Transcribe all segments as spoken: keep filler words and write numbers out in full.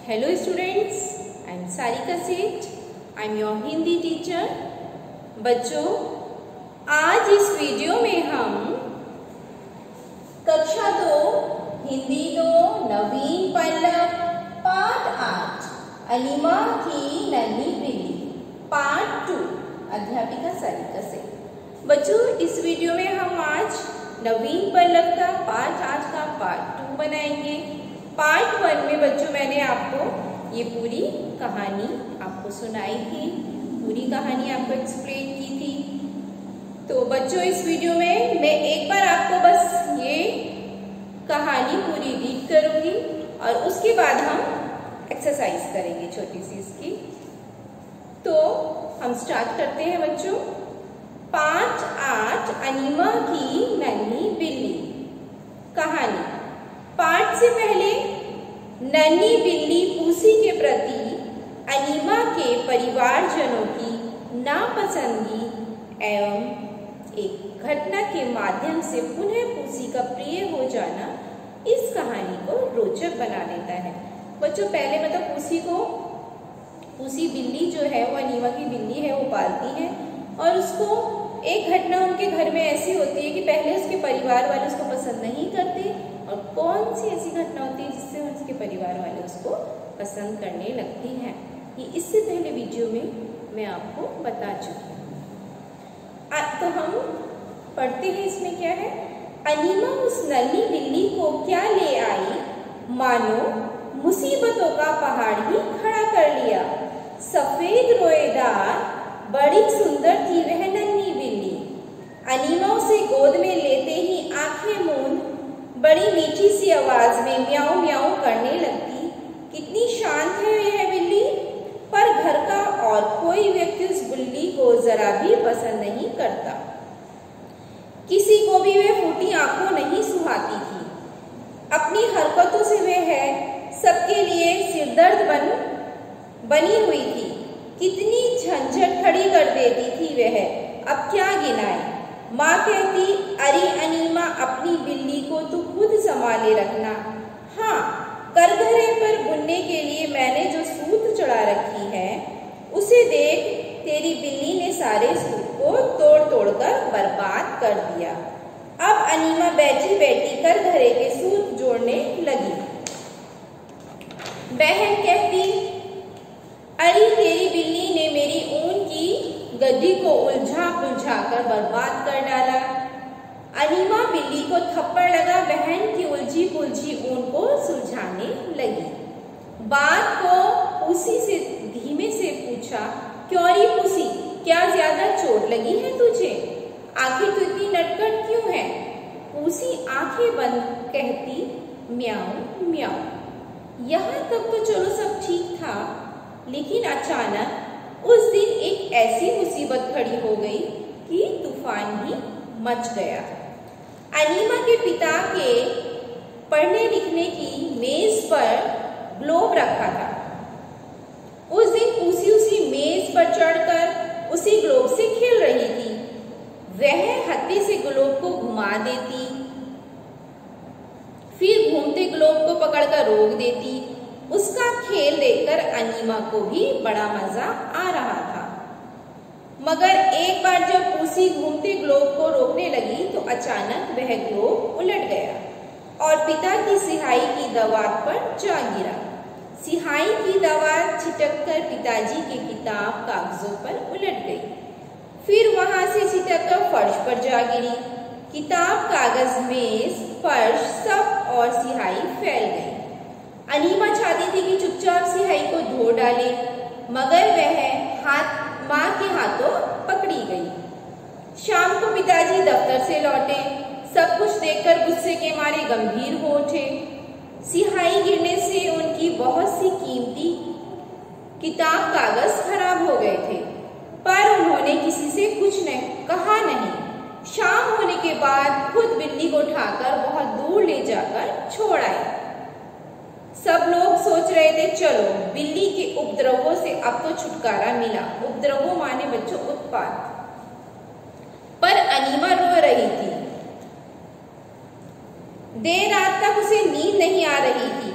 Hello students, I am Sarika Seth. I am your Hindi teacher. बच्चों, आज इस video में हम कक्षा दो हिंदी दो नवीन पल्लव पाठ आठ अलीमा की नन्ही बिल्ली पार्ट टू अध्यापिका सारिका सेठ। बच्चों, इस वीडियो में हम आज नवीन पल्लव का पाठ आठ का पार्ट टू बनाएंगे। पार्ट वन में बच्चों मैंने आपको ये पूरी कहानी आपको सुनाई थी, पूरी कहानी आपको एक्सप्लेन की थी। तो बच्चों, इस वीडियो में मैं एक बार आपको बस ये कहानी पूरी रीड करूंगी और उसके बाद हम एक्सरसाइज करेंगे छोटी सी इसकी। तो हम स्टार्ट करते हैं बच्चों। पाठ आठ अनीमा की नन्ही बिल्ली कहानी। पाठ से पहले नन्ही बिल्ली पूसी के प्रति अनीमा के परिवारजनों की नापसंदगी एवं एक घटना के माध्यम से पुनः पूसी का प्रिय हो जाना इस कहानी को रोचक बना देता है। बच्चों, पहले मतलब पूसी को पूसी बिल्ली जो है वो अनीमा की बिल्ली है, वो पालती है और उसको एक घटना उनके घर में ऐसी होती है कि पहले उसके परिवार वाले उसको पसंद नहीं करते और कौन सी ऐसी घटना होती है जिससे उसके परिवार वाले उसको पसंद करने लगती हैं। ये इससे पहले वीडियो में मैं आपको बता चुकी हूँ। तो हम पढ़ते हैं इसमें क्या है। अनीमा उस नन्ही बिल्ली को क्या ले आई, मानो मुसीबतों का पहाड़ ही खड़ा कर लिया। सफेद रोएदार बड़ी सुंदर थी वह नन्ही बिल्ली। अनीमा उसे गोद में लेते ही आंखें मूंद बड़ी मीठी सी आवाज में म्याऊं म्याऊं करने लगती। कितनी शांत है यह बिल्ली, पर घर का और कोई व्यक्ति उस बिल्ली को जरा भी पसंद नहीं करता। किसी को भी वह फूटी आंखों नहीं सुहाती थी। अपनी हरकतों से वह सबके लिए सिरदर्द बन बनी हुई थी। कितनी झंझट खड़ी कर देती थी वह, अब क्या गिनाए। माँ कहती, अरे अनीमा, अपनी बिल्ली को तू खुद संभाले रखना। हाँ, करघरे पर बुनने के लिए मैंने जो सूत चढ़ा रखी है उसे देख, तेरी बिल्ली ने सारे सूत को तोड़ तोड़ कर बर्बाद कर दिया। अब अनीमा बैठी बैठी करघरे के सूत जोड़ने लगी। बहन कहती, अरे तेरी बिल्ली ने मेरी ऊन की गड्डी को उलझा पुलझा कर बर्बाद कर डाला। अनीमा बिल्ली को थप्पड़ लगा बहन की उलझी पुलझी ऊन को सुलझाने लगी। बात को पूसी से धीमे से पूछा, क्यों री पूसी, क्या ज्यादा चोट लगी है तुझे? आखिर तू इतनी नटखट क्यों है? पूसी आंखें बंद कहती, म्याऊं म्याऊं। यहाँ तक तो चलो सब ठीक था, लेकिन अचानक उस दिन एक ऐसी मुसीबत खड़ी हो गई कि तूफान ही मच गया। अनीमा के पिता के पढ़ने लिखने की मेज पर ग्लोब रखा था। उस दिन पूसी उसी मेज पर चढ़कर उसी ग्लोब से खेल रही थी। वह हत्थे से ग्लोब को घुमा देती, फिर घूमते ग्लोब को पकड़कर रोक देती। उसका खेल देखकर अनीमा को भी बड़ा मजा आ रहा था। मगर एक बार जब पूसी घूमते ग्लोब को रोकने लगी तो अचानक वह ग्लोब उलट गया और पिता की सिहाई की दीवार पर जा गिरा। सिहाई की दीवार छिटककर पिताजी की किताब कागजों पर उलट गई, फिर वहां से छिटककर फर्श पर जा गिरी। किताब, कागज, मेज, फर्श सब और सिहाई फैल गई। अनीमा चाहती थी कि चुपचाप सिहाई को धो डाले, मगर वह हाथ माँ के हाथों पकड़ी गई। शाम को पिताजी दफ्तर से लौटे। सब कुछ देखकर गुस्से के मारे गंभीर हो उठे। सिहाई गिरने से उनकी बहुत सी कीमती किताब कागज खराब हो गए थे, पर उन्होंने किसी से कुछ नहीं कहा नहीं। शाम होने के बाद खुद बिल्ली को उठाकर बहुत दूर ले जाकर छोड़ आए। सब लोग सोच रहे थे चलो बिल्ली के उपद्रवों से अब तो छुटकारा मिला। उपद्रवों माने बच्चों उत्पात। पर अनीमा रो रही थी। देर रात तक उसे नींद नहीं आ रही थी।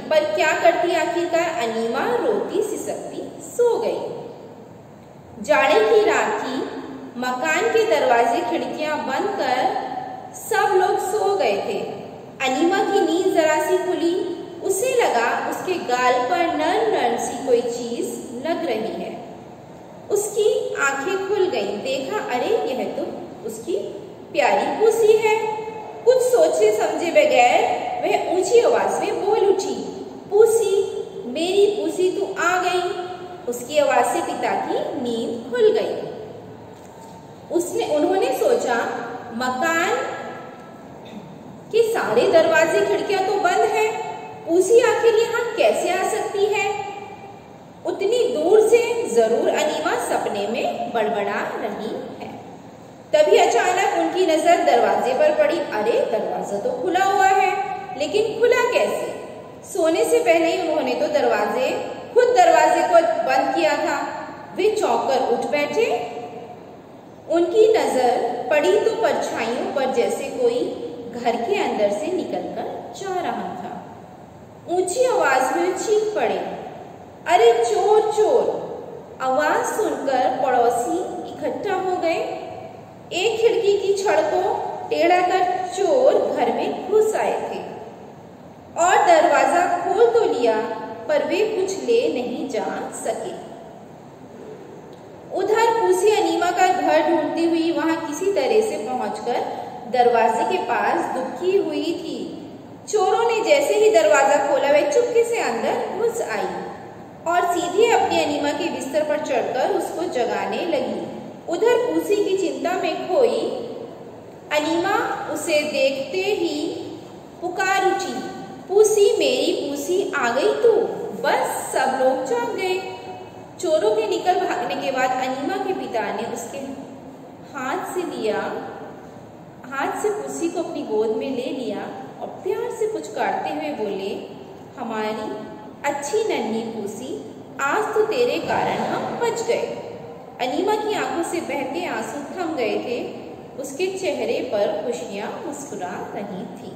पर क्या करती आखिरकार अनीमा रोती सिसकती सो गई। जाड़े की रात थी, मकान के दरवाजे खिड़कियां बंद कर सब लोग सो गए थे। अनीमा की नींद जरा सी खुली, उसे लगा उसके गाल पर नर्म नर्म सी कोई चीज लग रही है। उसकी आंखें खुल गईं, देखा अरे यह तो उसकी प्यारी पूसी है। कुछ सोचे समझे बगैर वह ऊंची आवाज में बोल उठी, पूसी, मेरी पूसी तू आ गई। उसकी आवाज से पिता की नींद खुल गई। उसने उन्होंने सोचा मकान के सारे दरवाजे खिड़कियां तो बंद है, पूसी आखिर यहाँ कैसे आ सकती है। उतनी दूर से जरूर अनीमा सपने में बड़बड़ा रही है। तभी अचानक उनकी नजर दरवाजे पर पड़ी। अरे दरवाजा तो खुला हुआ है, लेकिन खुला कैसे? सोने से पहले ही उन्होंने तो दरवाजे खुद दरवाजे को बंद किया था। वे चौंक कर उठ बैठे। उनकी नजर पड़ी तो परछाइयों पर, जैसे कोई घर के अंदर से निकलकर जा रहा था। ऊंची आवाज में चीख पड़े, अरे चोर चोर। आवाज सुनकर पड़ोसी इकट्ठा हो गए। एक खिड़की की छड़ को टेढ़ा कर चोर घर में घुस आए थे और दरवाजा खोल तो लिया, पर वे कुछ ले नहीं जा सके। उधर पूसी अनीमा का घर ढूंढती हुई वहां किसी तरह से पहुंचकर दरवाजे के पास दुखी हुई थी। चोरों ने जैसे ही दरवाजा खोला, वे चुपके से अंदर घुस आई और सीधे अपनी अनीमा के बिस्तर पर चढ़कर उसको जगाने लगी। उधर पूसी की चिंता में खोई अनीमा उसे देखते ही पुकार उठी, पूसी, मेरी पूसी आ गई तू। बस सब लोग जाग गए। चोरों के निकल भागने के बाद अनीमा के पिता ने उसके हाथ से लिया हाथ से पूसी को अपनी गोद में ले लिया और प्यार से पुचकारते हुए बोले, हमारी अच्छी नन्ही पूसी, आज तो तेरे कारण हम बच गए। अनीमा की आंखों से बहते आंसू थम गए थे। उसके चेहरे पर खुशियां मुस्कुरा रही थी।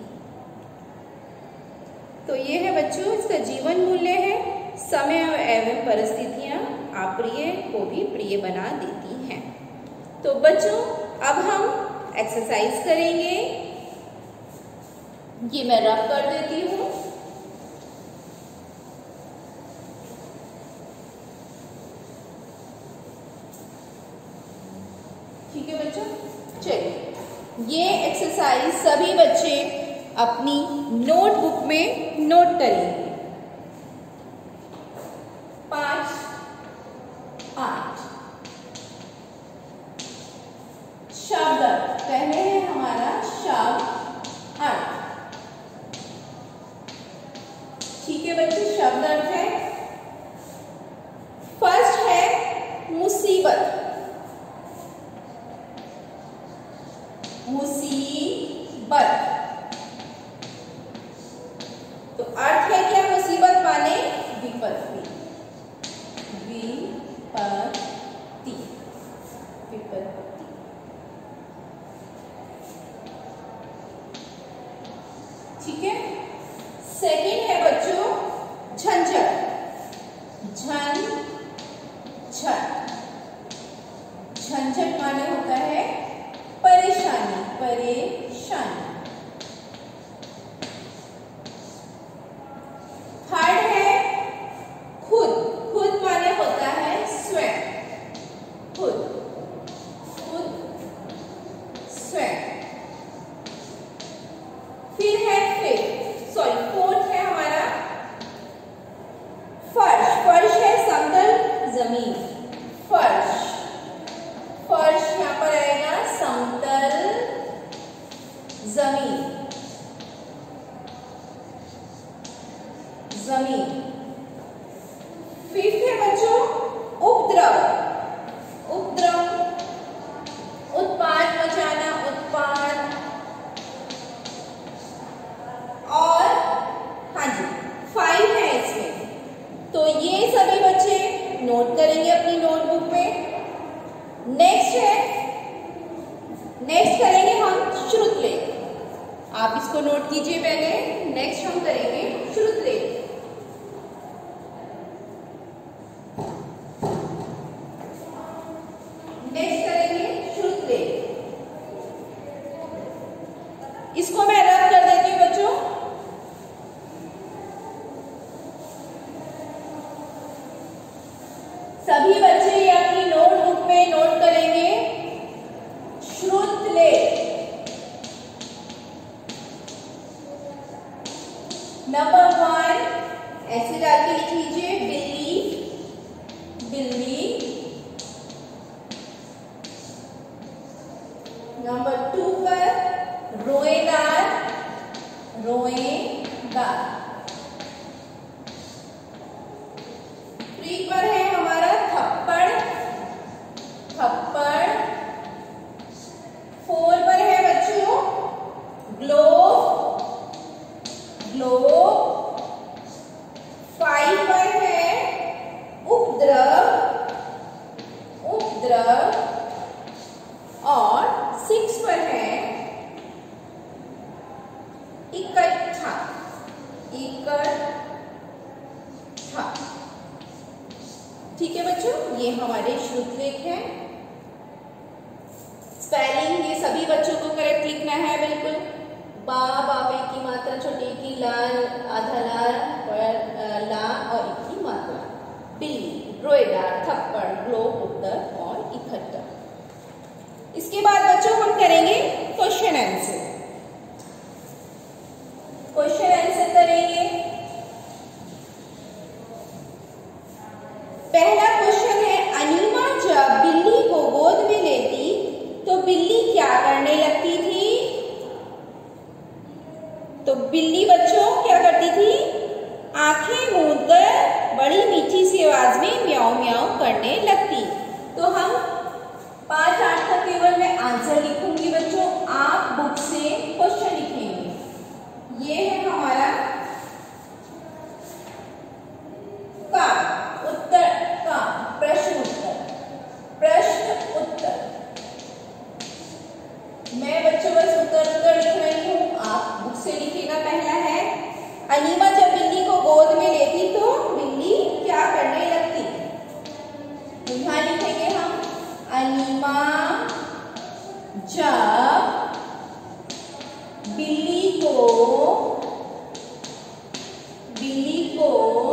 तो ये है बच्चों इसका जीवन मूल्य है। समय एवं परिस्थितियां अप्रिय को भी प्रिय बना देती हैं। तो बच्चों अब हम एक्सरसाइज करेंगे। ये मैं रब कर देती हूँ। ठीक है बच्चों, चलिए ये एक्सरसाइज सभी बच्चे अपनी नोटबुक में नोट करेंगे। पांच आठ शब्द पहले है हमारा शब्द अर्थ। ठीक है बच्चे, शब्द अर्थ है। फर्स्ट है मुसीबत। मुसीबत तो अर्थ है क्या? मुसीबत माने विपत्ति। विपत्ति विपत्ति। ठीक है। सेकंड है बच्चों झंझट। झंझट झंझट माने होता है परेशानी। परेशानी। थर्ड है खुद। खुद माने होता है स्वयं। खुद खुद स्वयं। फिर है फिर सॉरी फोर्थ है हमारा फर्श। फर्श है समतल जमीन। फर्श फर्श यहां पर आएगा समतल जमीन। जमीन। फिफ्थ है बच्चों उपद्रव। उपद्रव उत्पाद मचाना। उत्पाद। और हाँ जी फाइव है इसमें। तो ये सभी बच्चे नोट करेंगे अपनी नोटबुक में। नेक्स्ट है नेक्स्ट करेंगे हम श्रुतलेख। आप इसको नोट कीजिए पहले। नेक्स्ट हम करेंगे श्रुतलेख। सभी बच्चे ये अपनी नोटबुक में नोट करेंगे। श्रुतलेख। नंबर वन ऐसे डाल के लिख लीजिए, बिल्ली बिल्ली। नंबर टू पर रोएदार रोएदार। थ्री पर है हमारा थप्पड़ थप्पड़। फोर पर है बच्चों ग्लोब ग्लोब। फाइव पर है उपद्रव उपद्रव। और सिक्स पर है इकट्ठा इकट्ठा। ठीक है बच्चों, ये हमारे श्रुतलेख है। स्पेलिंग ये सभी बच्चों को करेक्ट लिखना है बिल्कुल। बा बाबे की मात्रा, छोटी की लाल, आधा लाल पर ला और एक की मात्रा। बिल्ली, रोएदार, थप्पड़, ग्लोब, उत्तर और इकट्ठा। इसके बाद बच्चों हम करेंगे क्वेश्चन आंसर। क्वेश्चन आंसर करेंगे। पहला क्वेश्चन है, अनीमा जब बिल्ली को गोद में लेती तो बिल्ली क्या करने लगती थी? तो बिल्ली बच्चों क्या करती थी? आंखें मूंदकर बड़ी मीठी सी आवाज में म्याऊं म्याऊं करने लगती। तो हम पांच आठ का केवल मैं आंसर लिखूंगी बच्चों, आप बुक से क्वेश्चन लिखेंगे। ये है हमारा का उत्तर का प्रश्न उत्तर प्रश्न उत्तर। मैं बच्चों बस उत्तर उत्तर लिख रही हूँ, आप बुक से लिखिएगा। पहला है, अनीमा जब बिल्ली को गोद में लेती तो बिल्ली क्या करने लगती? तो यहाँ लिखेंगे हम, अनीमा जब बिल्ली को बिल्ली को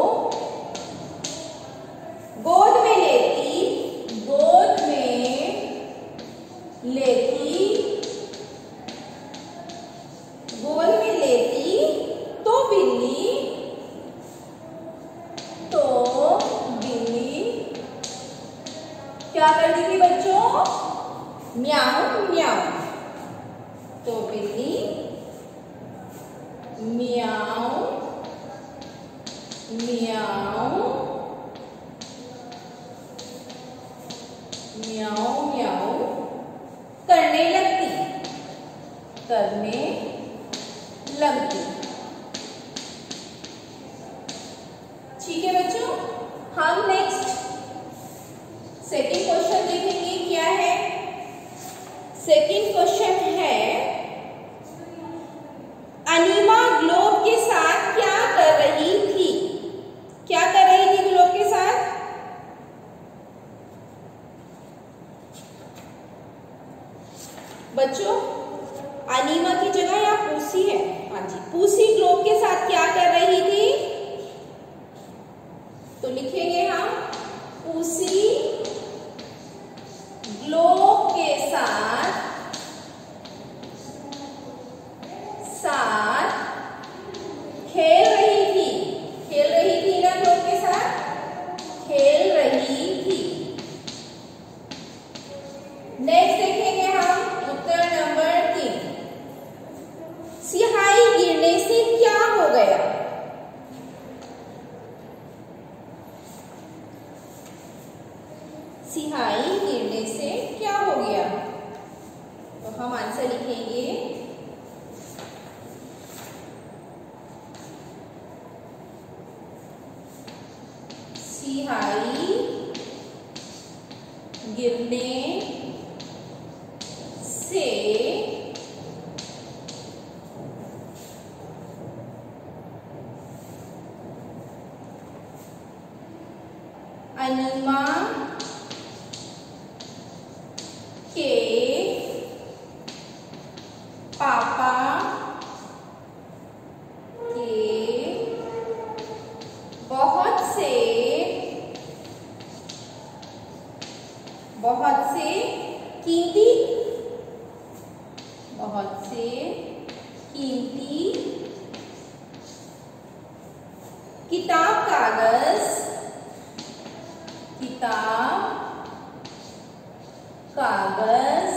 गोद में लेती गोद में लेती गोद में लेती तो बिल्ली तो बिल्ली क्या करती थी बच्चों? म्याऊं म्याऊं। तो बिल्ली म्याऊं म्याऊं म्याऊं म्याऊं करने लगती करने लगती। ठीक है बच्चों, हम नेक्स्ट सेकेंड क्वेश्चन देखेंगे। क्या है सेकेंड क्वेश्चन? है अनीमा ग्लोब के साथ क्या कर रही थी? क्या कर रही थी ग्लोब के साथ? बच्चों अनीमा की जगह यहाँ पूसी है। हाँ जी, पूसी ग्लोब के साथ क्या कर रही थी? तो लिखेंगे हम, पूसी ग्लोब के साथ साथ खेल रही थी। खेल रही थी ना, ग्लोब के साथ खेल रही थी। नेक्स्ट देखेंगे हम उत्तर नंबर तीन। सिहाई गिरने से क्या हो गया? सिहाई गिरने से क्या हो गया? तो हम आंसर लिखेंगे, सिहाई गिरने से अनीमा के पापा के बहुत से किताब कागज, किताब कागज,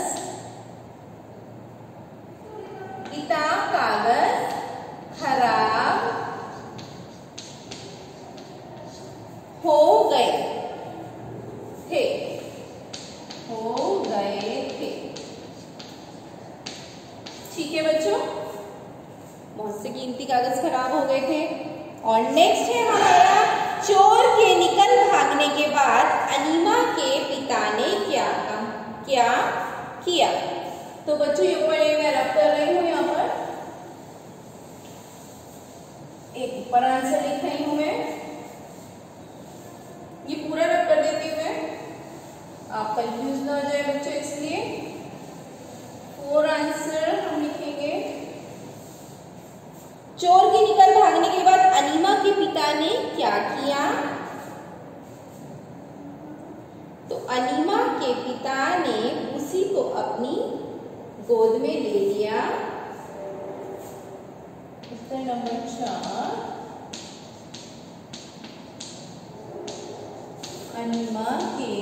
किताब कागज खराब हो गए थे, हो गए थे। ठीक है बच्चों, बहुत से कीमती कागज खराब हो गए थे। और नेक्स्ट है हमारा, चोर के निकल भागने के बाद अनीमा के पिता ने क्या क्या किया। तो बच्चों ये ऊपर मैं रब कर रही हूँ, यहाँ पर एक ऊपर आंसर लिख रही हूँ मैं, ये पूरा रब कर देती हूँ मैं, आप कंफ्यूज ना हो जाए बच्चों, इसलिए फोर आंसर हम लिखेंगे। चोर के निकल भागने के बाद अनीमा के पिता ने क्या किया। तो अनीमा के पिता ने उसी को अपनी गोद में ले लिया। उत्तर नंबर चार, अनीमा के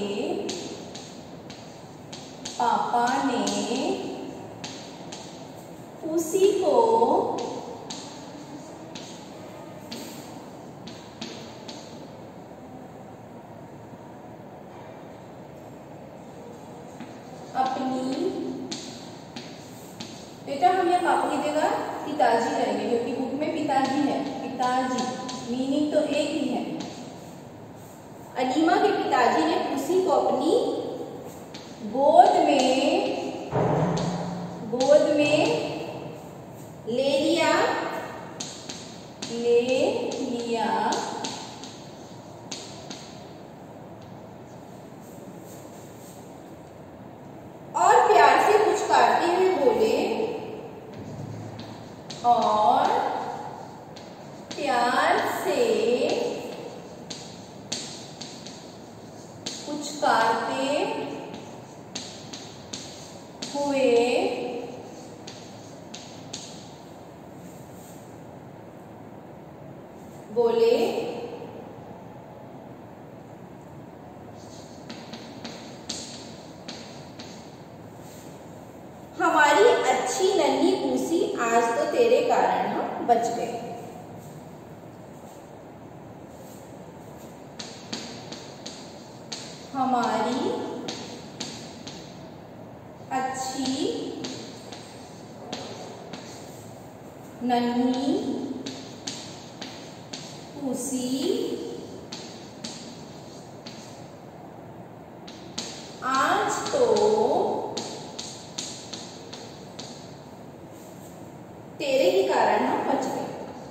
पापा ने उसी को अपनी, बेटा हम यहाँ पापा की जगह पिताजी करेंगे क्योंकि बुक में पिताजी है, पिताजी मीनिंग तो एक ही है। अनीमा के पिताजी ने उसी को अपनी गोद में गोद में ले लिया ले लिया और प्यार से पुचकारते हुए बोले और प्यार से पुचकारते हुए बोले हमारी अच्छी नन्ही पूसी, आज तो तेरे कारण हम बच गए। हमारी अच्छी नन्ही पूसी, आज तो तेरे ही कारण हम बच गए।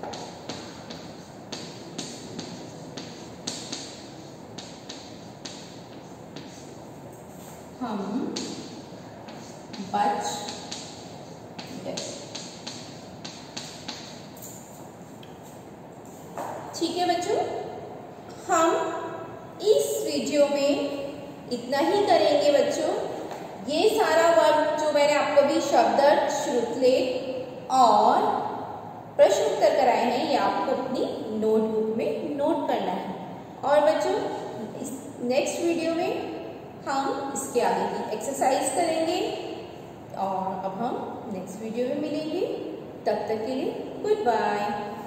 हम बच गए। ठीक है बच्चों, हम इस वीडियो में इतना ही करेंगे बच्चों। ये सारा वर्क जो मैंने आपको भी शब्दार्थ, श्रुतलेख और प्रश्न उत्तर कराए हैं, ये आपको अपनी नोटबुक में नोट करना है। और बच्चों इस नेक्स्ट वीडियो में हम इसके आगे की एक्सरसाइज करेंगे और अब हम नेक्स्ट वीडियो में मिलेंगे। तब तक के लिए गुड बाय।